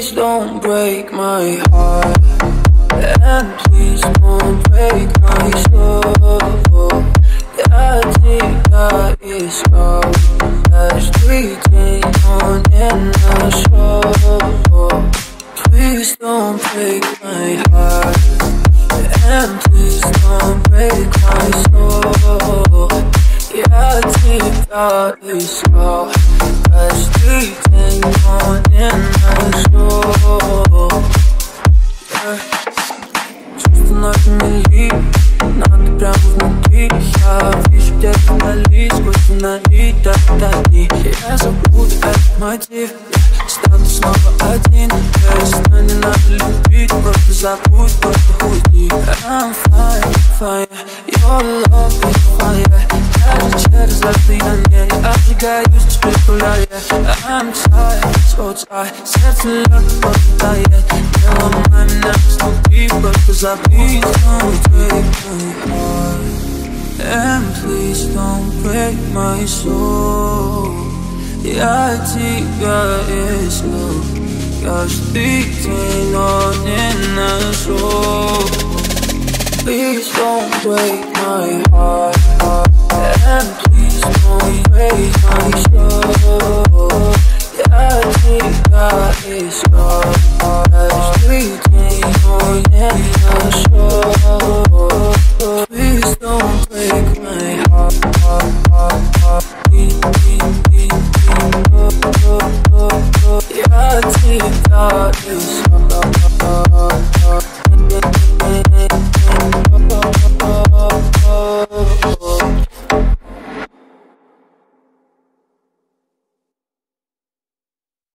Please don't break my heart, and please don't break my soul. Я тебя искал, каждый день, но не нашел. Please don't break my heart, and please don't break my soul. Я тебя искал, каждый день, но не нашел. Чувства на мели, надо прямо внутри. Я вижу где-то вдали, сквозь фонари, да-да-да. Я забуду этот мотив, стану снова один. Перестань, не надо любить, просто забудь, просто уйди. I'm fine, fine, your love is fire. Даже через расстояние я обжигаюсь, теперь гуляя. I'm tired, so tired, сердце лед попадает. Не ломай меня изнутри, просто забыть. Don't break my heart, and please don't break my soul. Я тебя искал, каждый день, но не нашел. Please don't break my heart, and please don't break my soul. Я тебя искал, каждый день, но не нашел. Please don't break my heart. Я тебя искал.